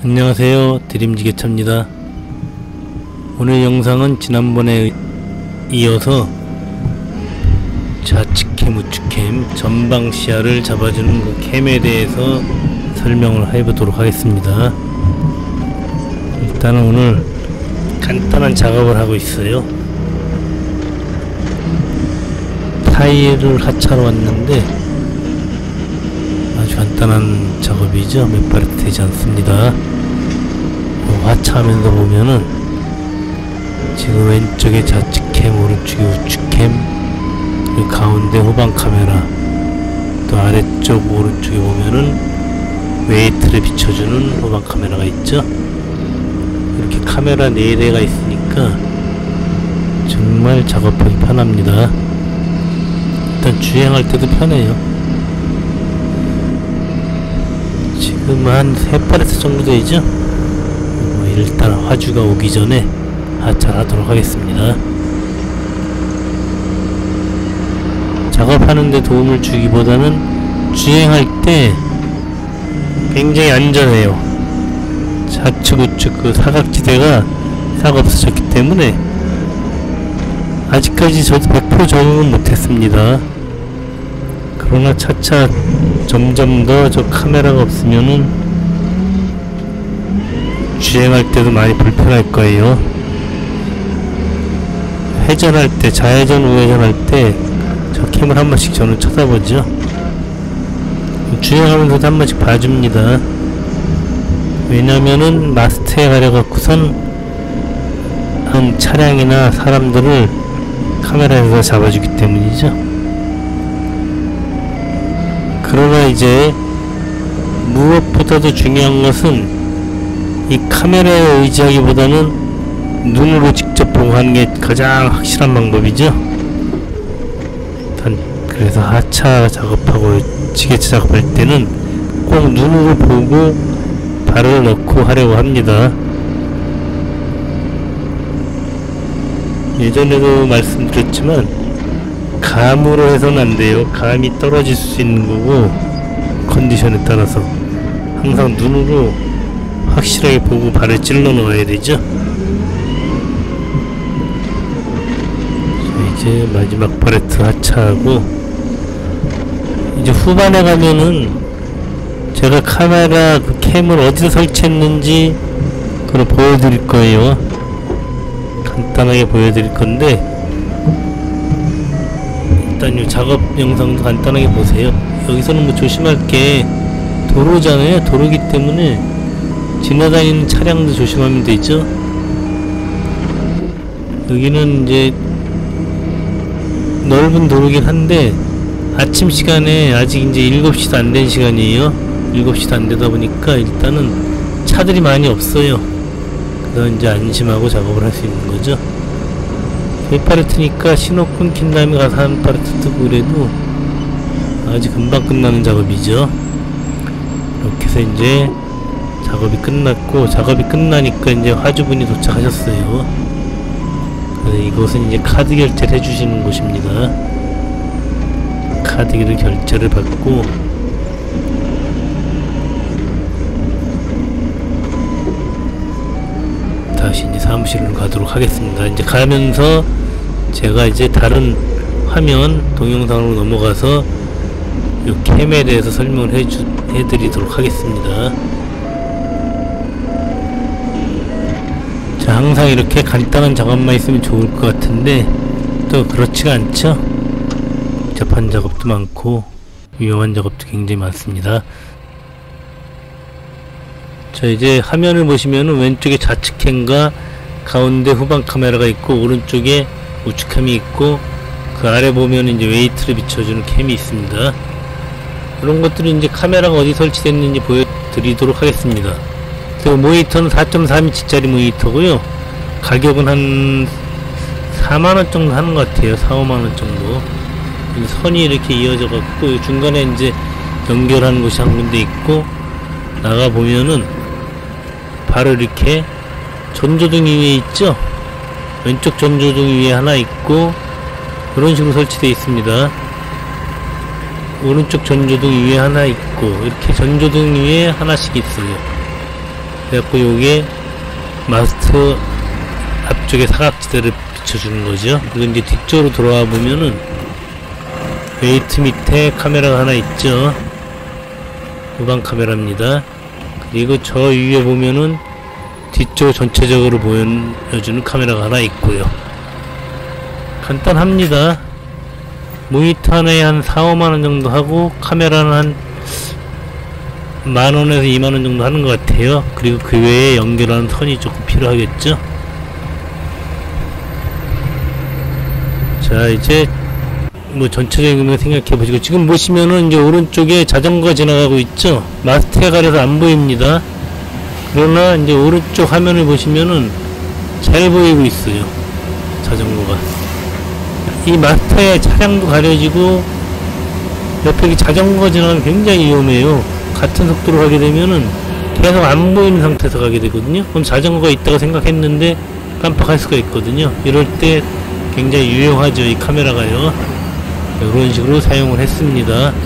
안녕하세요, 드림지게차입니다. 오늘 영상은 지난번에 이어서 좌측캠, 우측캠, 전방 시야를 잡아주는 그 캠에 대해서 설명을 해보도록 하겠습니다. 일단은 오늘 간단한 작업을 하고 있어요. 타일을 하차로 왔는데 아주 간단한 작업이죠. 몇 발이 되지 않습니다. 하차하면서 보면은 지금 왼쪽에 좌측캠, 오른쪽에 우측캠, 그리고 가운데 후방 카메라, 또 아래쪽 오른쪽에 보면은 웨이트를 비춰주는 후방 카메라가 있죠. 이렇게 카메라 4대가 있으니까 정말 작업하기 편합니다. 일단 주행할 때도 편해요. 지금 한 3파레트 정도 되죠? 일단 화주가 오기 전에 하차하도록 하겠습니다. 작업하는데 도움을 주기보다는 주행할 때 굉장히 안전해요. 좌측 우측 그 사각지대가 싹 없어졌기 때문에 아직까지 저도 100% 적응은 못했습니다. 그러나 차차 점점 더 저 카메라가 없으면은 주행할 때도 많이 불편할 거예요. 회전할 때, 좌회전 우회전할 때 저 캠을 한 번씩 저는 쳐다보죠. 주행하면서도 한 번씩 봐줍니다. 왜냐면은 마스터에 가려갖고선 한 차량이나 사람들을 카메라에서 잡아주기 때문이죠. 그러나 이제 무엇보다도 중요한 것은 이 카메라에 의지하기보다는 눈으로 직접 보고 하는 게 가장 확실한 방법이죠. 그래서 하차 작업하고 지게차 작업할 때는 꼭 눈으로 보고 발을 넣고 하려고 합니다. 예전에도 말씀드렸지만 감으로 해서는 안 돼요. 감이 떨어질 수 있는 거고, 컨디션에 따라서 항상 눈으로 확실하게 보고 발을 찔러 넣어야 되죠. 자, 이제 마지막 파레트 하차하고, 이제 후반에 가면은 제가 카메라 그 캠을 어디서 설치했는지 그걸 보여드릴 거예요. 간단하게 보여드릴 건데, 일단 이 작업 영상도 간단하게 보세요. 여기서는 뭐 조심할 게 도로잖아요. 도로기 때문에 지나다니는 차량도 조심하면 되죠. 여기는 이제 넓은 도로긴 한데 아침 시간에 아직 이제 7시도 안 된 시간이에요. 7시도 안 되다 보니까 일단은 차들이 많이 없어요. 그래서 이제 안심하고 작업을 할 수 있는 거죠. 3파레트니까 신호 끊긴 다음에 가서 한 파레트 뜨고 그래도 아주 금방 끝나는 작업이죠. 이렇게 해서 이제 작업이 끝났고, 작업이 끝나니까 이제 화주분이 도착하셨어요. 그래서 이곳은 이제 카드 결제를 해주시는 곳입니다. 카드 결제를 받고 다시 이제 사무실로 가도록 하겠습니다. 이제 가면서 제가 이제 다른 화면 동영상으로 넘어가서 이 캠에 대해서 설명을 해드리도록 하겠습니다. 자, 항상 이렇게 간단한 작업만 있으면 좋을 것 같은데 또 그렇지가 않죠. 복잡한 작업도 많고 위험한 작업도 굉장히 많습니다. 자, 이제 화면을 보시면은 왼쪽에 좌측캠과 가운데 후방 카메라가 있고, 오른쪽에 우측캠이 있고, 그 아래 보면 이제 웨이트를 비춰주는 캠이 있습니다. 그런 것들은 이제 카메라가 어디 설치됐는지 보여드리도록 하겠습니다. 그리고 모니터는 4.4인치 짜리 모니터고요. 가격은 한 4만원 정도 하는 것 같아요. 4, 5만원 정도. 선이 이렇게 이어져 갖고 중간에 이제 연결하는 곳이 한 군데 있고, 나가 보면은 바로 이렇게 전조등이 위에 있죠. 왼쪽 전조등 위에 하나 있고, 그런 식으로 설치되어 있습니다. 오른쪽 전조등 위에 하나 있고, 이렇게 전조등 위에 하나씩 있어요. 그래갖고 요게 마스터 앞쪽에 사각지대를 비춰주는 거죠. 그리고 이제 뒤쪽으로 돌아와 보면은 웨이트 밑에 카메라가 하나 있죠. 후방 카메라입니다. 그리고 저 위에 보면은 뒤쪽 전체적으로 보여주는 카메라가 하나 있고요. 간단합니다. 모니터 하나에 한 4~5만원 정도 하고 카메라는 한 만원에서 2만원 정도 하는 것 같아요. 그리고 그 외에 연결하는 선이 조금 필요하겠죠. 자, 이제 뭐 전체적인 거 생각해 보시고, 지금 보시면은 이제 오른쪽에 자전거가 지나가고 있죠. 마스터에 가려서 안 보입니다. 그러나 이제 오른쪽 화면을 보시면은 잘 보이고 있어요. 자전거가. 이 마스터에 차량도 가려지고 옆에 자전거 지나가면 굉장히 위험해요. 같은 속도로 가게 되면은 계속 안 보이는 상태에서 가게 되거든요. 그럼 자전거가 있다고 생각했는데 깜빡할 수가 있거든요. 이럴 때 굉장히 유용하죠, 이 카메라가요. 이런 식으로 사용을 했습니다.